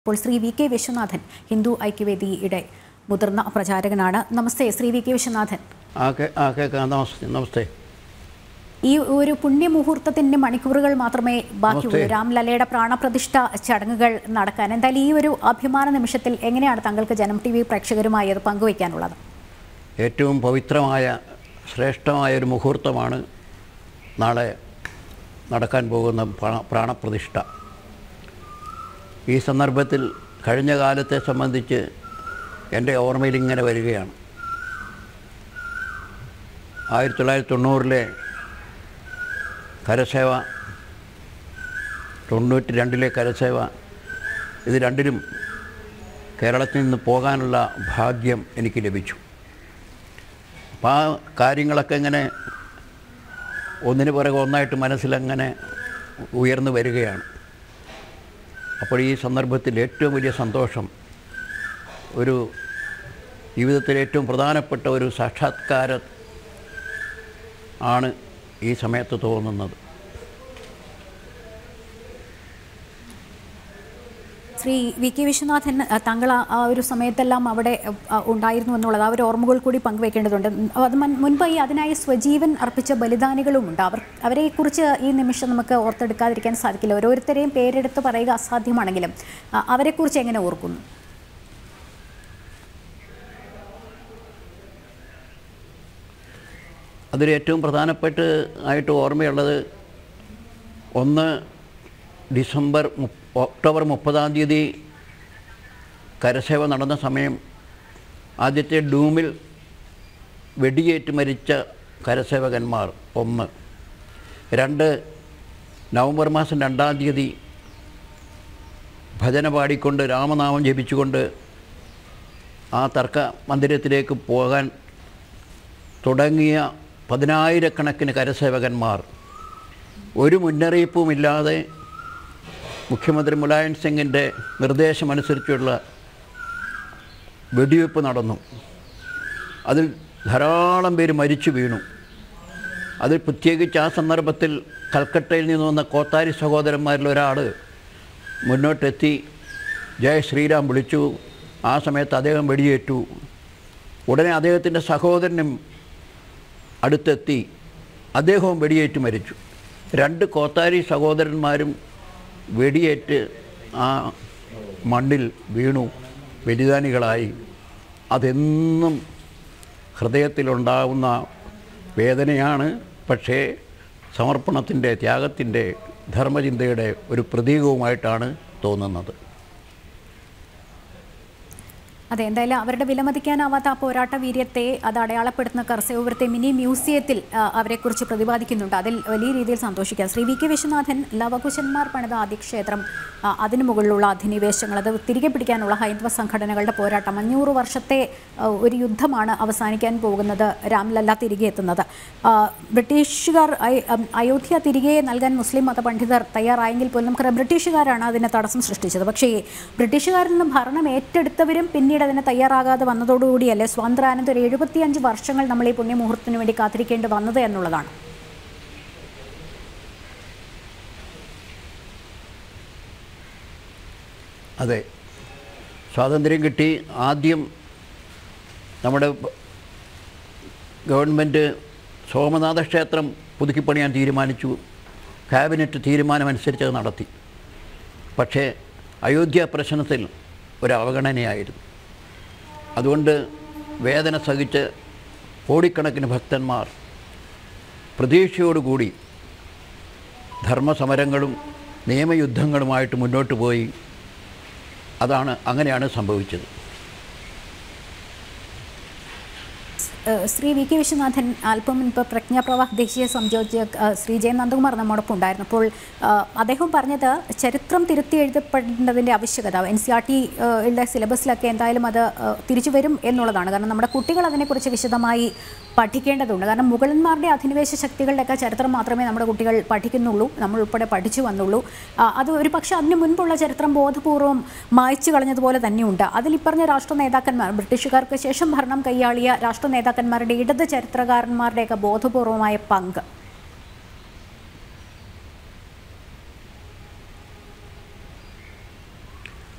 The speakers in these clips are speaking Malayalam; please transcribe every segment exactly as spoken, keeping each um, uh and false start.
ഇപ്പോൾ ശ്രീ വി കെ വിശ്വനാഥൻ ഹിന്ദു ഐക്യവേദിയുടെ മുതിർന്ന പ്രചാരകനാണ്. നമസ്തേ ശ്രീ വി കെ വിശ്വനാഥൻ. നമസ്തേ. ഈ ഒരു പുണ്യമുഹൂർത്തത്തിന്റെ മണിക്കൂറുകൾ മാത്രമേ ബാക്കിയുള്ളൂ രാംലല്ലയുടെ പ്രാണപ്രതിഷ്ഠ ചടങ്ങുകൾ നടക്കാൻ. എന്തായാലും ഈ ഒരു അഭിമാന നിമിഷത്തിൽ എങ്ങനെയാണ് താങ്കൾക്ക് ജനം ടി വി പ്രേക്ഷകരുമായി അത് പങ്കുവയ്ക്കാനുള്ളത്? ഏറ്റവും പവിത്രമായ ശ്രേഷ്ഠമായ ഒരു മുഹൂർത്തമാണ് നാളെ നടക്കാൻ പോകുന്ന പ്രാണപ്രതിഷ്ഠ. ഈ സന്ദർഭത്തിൽ കഴിഞ്ഞ കാലത്തെ സംബന്ധിച്ച് എൻ്റെ ഓർമ്മയിൽ ഇങ്ങനെ വരികയാണ്. ആയിരത്തി തൊള്ളായിരത്തി തൊണ്ണൂറിലെ കരസേവ, തൊണ്ണൂറ്റി രണ്ടിലെ കരസേവ, ഇത് രണ്ടിലും കേരളത്തിൽ നിന്ന് പോകാനുള്ള ഭാഗ്യം എനിക്ക് ലഭിച്ചു. അപ്പോൾ ആ കാര്യങ്ങളൊക്കെ ഇങ്ങനെ ഒന്നിനു പുറകെ ഒന്നായിട്ട് മനസ്സിലങ്ങനെ ഉയർന്നു വരികയാണ്. അപ്പോൾ ഈ സന്ദർഭത്തിൽ ഏറ്റവും വലിയ സന്തോഷം, ഒരു ജീവിതത്തിലെ ഏറ്റവും പ്രധാനപ്പെട്ട ഒരു സാക്ഷാത്കാരം ആണ് ഈ സമയത്ത് തോന്നുന്നത്. ശ്രീ വി കെ വിശ്വനാഥൻ, താങ്കൾ ആ ഒരു സമയത്തെല്ലാം അവിടെ ഉണ്ടായിരുന്നു എന്നുള്ളത് ആ ഒരു ഓർമ്മകൾ കൂടി പങ്കുവയ്ക്കേണ്ടതുണ്ട്. അത് മുൻപായി അതിനായി സ്വജീവൻ അർപ്പിച്ച ബലിദാനികളുമുണ്ട്. അവർ അവരെക്കുറിച്ച് ഈ നിമിഷം നമുക്ക് ഓർത്തെടുക്കാതിരിക്കാൻ സാധിക്കില്ല. ഓരോരുത്തരെയും പേരെടുത്ത് പറയുക അസാധ്യമാണെങ്കിലും അവരെക്കുറിച്ച് എങ്ങനെ ഓർക്കുന്നു? അതിൽ ഏറ്റവും പ്രധാനപ്പെട്ട ആയിട്ട് ഓർമ്മയുള്ളത്, ഒന്ന് ഡിസംബർ ഒക്ടോബർ മുപ്പതാം തീയതി കരസേവ നടന്ന സമയം ആദ്യത്തെ ഡൂമിൽ വെടിയേറ്റ് മരിച്ച കരസേവകന്മാർ ഒന്ന്. രണ്ട്, നവംബർ മാസം രണ്ടാം തീയതി ഭജന പാടിക്കൊണ്ട് രാമനാമം ജപിച്ചുകൊണ്ട് ആ തർക്ക മന്ദിരത്തിലേക്ക് പോകാൻ തുടങ്ങിയ പതിനായിരക്കണക്കിന് കരസേവകന്മാർ ഒരു മുന്നറിയിപ്പുമില്ലാതെ മുഖ്യമന്ത്രി മുലായം സിംഗിൻ്റെ നിർദ്ദേശമനുസരിച്ചുള്ള വെടിവെപ്പ് നടന്നു. അതിൽ ധാരാളം പേര് മരിച്ചു വീണു. അതിൽ പ്രത്യേകിച്ച് ആ സന്ദർഭത്തിൽ കൽക്കട്ടയിൽ നിന്ന് വന്ന കോത്താരി സഹോദരന്മാരിൽ ഒരാൾ മുന്നോട്ടെത്തി ജയ് ശ്രീരാം വിളിച്ചു. ആ സമയത്ത് അദ്ദേഹം വെടിയേറ്റു. ഉടനെ അദ്ദേഹത്തിൻ്റെ സഹോദരനും അടുത്തെത്തി, അദ്ദേഹവും വെടിയേറ്റ് മരിച്ചു. രണ്ട് കോത്താരി സഹോദരന്മാരും വെടിയേറ്റ് ആ മണ്ണിൽ വീണു, ബലിദാനികളായി. അതെന്നും ഹൃദയത്തിലുണ്ടാകുന്ന വേദനയാണ്. പക്ഷേ സമർപ്പണത്തിൻ്റെ, ത്യാഗത്തിൻ്റെ, ധർമ്മചിന്തയുടെ ഒരു പ്രതീകവുമായിട്ടാണ് തോന്നുന്നത്. അതെ, എന്തായാലും അവരുടെ വിലമതിക്കാനാവാത്ത ആ പോരാട്ട വീര്യത്തെ അത് അടയാളപ്പെടുത്തുന്ന കർസേവപുരത്തെ മിനി മ്യൂസിയത്തിൽ അവരെക്കുറിച്ച് പ്രതിപാദിക്കുന്നുണ്ട്. അതിൽ വലിയ രീതിയിൽ സന്തോഷിക്കാം. ശ്രീ വി കെ വിശ്വനാഥൻ, ലവകുശന്മാർ പണിത ആദിക്ഷേത്രം, അതിനു മുകളിലുള്ള അധിനിവേശങ്ങൾ, അത് തിരികെ പിടിക്കാനുള്ള ഹൈന്ദവ സംഘടനകളുടെ പോരാട്ടം, അഞ്ഞൂറ് വർഷത്തെ ഒരു യുദ്ധമാണ് അവസാനിക്കാൻ പോകുന്നത്. രാംലല്ല തിരികെ എത്തുന്നത്. ബ്രിട്ടീഷുകാർ അയോധ്യ തിരികെ നൽകാൻ മുസ്ലിം മത പണ്ഡിതർ തയ്യാറായെങ്കിൽ പോലും നമുക്കറിയാം ബ്രിട്ടീഷുകാരാണ് അതിന് തടസ്സം സൃഷ്ടിച്ചത്. പക്ഷേ ബ്രിട്ടീഷുകാരിൽ നിന്ന് ഭരണം ഏറ്റെടുത്തവരും പിന്നീട് അതിന് തയ്യാറാകാതെ വന്നതോടുകൂടിയല്ലേ സ്വാതന്ത്ര്യാനന്തര എഴുപത്തിയഞ്ച് വർഷങ്ങൾ നമ്മൾ ഈ പുണ്യമുഹൂർത്തത്തിന് വേണ്ടി കാത്തിരിക്കേണ്ടി വന്നത് എന്നുള്ളതാണ്. അതെ, സ്വാതന്ത്ര്യം കിട്ടി. ആദ്യം നമ്മുടെ ഗവൺമെൻറ് സോമനാഥ ക്ഷേത്രം പുതുക്കിപ്പണിയാൻ തീരുമാനിച്ചു. ക്യാബിനറ്റ് തീരുമാനമനുസരിച്ച് അത് നടത്തി. പക്ഷേ അയോധ്യ പ്രശ്നത്തിൽ ഒരു അവഗണനയായിരുന്നു. അതുകൊണ്ട് വേദന സഹിച്ച് കോടിക്കണക്കിന് ഭക്തന്മാർ പ്രതീക്ഷയോടുകൂടി ധർമ്മസമരങ്ങളും നിയമയുദ്ധങ്ങളുമായിട്ട് മുന്നോട്ട് പോയി. അതാണ് അങ്ങനെയാണ് സംഭവിച്ചത്. ശ്രീ വി കെ വിശ്വനാഥൻ, അല്പം മുൻപ് പ്രജ്ഞാപ്രവാഹ് ദേശീയ സംയോജക് ശ്രീ ജെ നന്ദകുമാർ നമ്മോടൊപ്പം ഉണ്ടായിരുന്നു. അപ്പോൾ അദ്ദേഹം പറഞ്ഞത് ചരിത്രം തിരുത്തി എഴുതപ്പെടേണ്ടതിൻ്റെ ആവശ്യകത എൻ സി ആർ ടിയുടെ സിലബസിലൊക്കെ എന്തായാലും അത് തിരിച്ചു വരും എന്നുള്ളതാണ്. കാരണം നമ്മുടെ കുട്ടികൾ അതിനെക്കുറിച്ച് വിശദമായി പഠിക്കേണ്ടതുണ്ട്. കാരണം മുഗളന്മാരുടെ അധിനിവേശ ശക്തികളുടെയൊക്കെ ചരിത്രം മാത്രമേ നമ്മുടെ കുട്ടികൾ പഠിക്കുന്നുള്ളൂ, നമ്മൾ ഉൾപ്പെടെ പഠിച്ചു വന്നുള്ളൂ. അത് ഒരു പക്ഷേ അതിന് മുൻപുള്ള ചരിത്രം ബോധപൂർവം മായ്ച്ചു കളഞ്ഞതുപോലെ തന്നെയുണ്ട്. അതിൽ ഈ പറഞ്ഞ രാഷ്ട്ര നേതാക്കന്മാർ, ബ്രിട്ടീഷുകാർക്ക് ശേഷം ഭരണം കൈയാളിയ രാഷ്ട്ര നേതാക്കന്മാരുടെ, ഇടത് ചരിത്രകാരന്മാരുടെയൊക്കെ ബോധപൂർവമായ പങ്ക്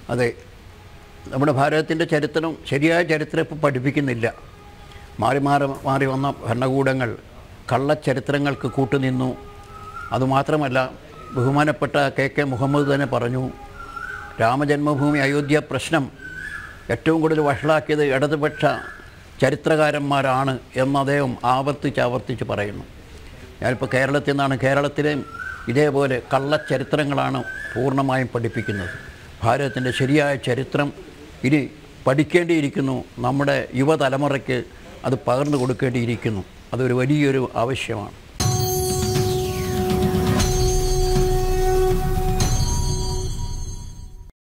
അതെ, നമ്മുടെ ഭാരതത്തിൻ്റെ ചരിത്രം, ശരിയായ ചരിത്രം ഇപ്പോൾ പഠിപ്പിക്കുന്നില്ല. മാറി മാറി മാറി വന്ന ഭരണകൂടങ്ങൾ കള്ളച്ചരിത്രങ്ങൾക്ക് കൂട്ടുനിന്നു. അതുമാത്രമല്ല, ബഹുമാനപ്പെട്ട കെ കെ മുഹമ്മദ് തന്നെ പറഞ്ഞു, രാമജന്മഭൂമി അയോധ്യ പ്രശ്നം ഏറ്റവും കൂടുതൽ വഷളാക്കിയത് ഇടതുപക്ഷ ചരിത്രകാരന്മാരാണ് എന്ന് അദ്ദേഹം ആവർത്തിച്ച് ആവർത്തിച്ച് പറയുന്നു. ഞാനിപ്പോൾ കേരളത്തിൽ നിന്നാണ്. കേരളത്തിലെ ഇതേപോലെ കള്ളച്ചരിത്രങ്ങളാണ് പൂർണ്ണമായും പഠിപ്പിക്കുന്നത്. ഭാരതത്തിൻ്റെ ശരിയായ ചരിത്രം ഇനി പഠിക്കേണ്ടിയിരിക്കുന്നു. നമ്മുടെ യുവതലമുറയ്ക്ക് അത് പകർന്നു കൊടുക്കേണ്ടിയിരിക്കുന്നു. അതൊരു വലിയൊരു ആവശ്യമാണ്.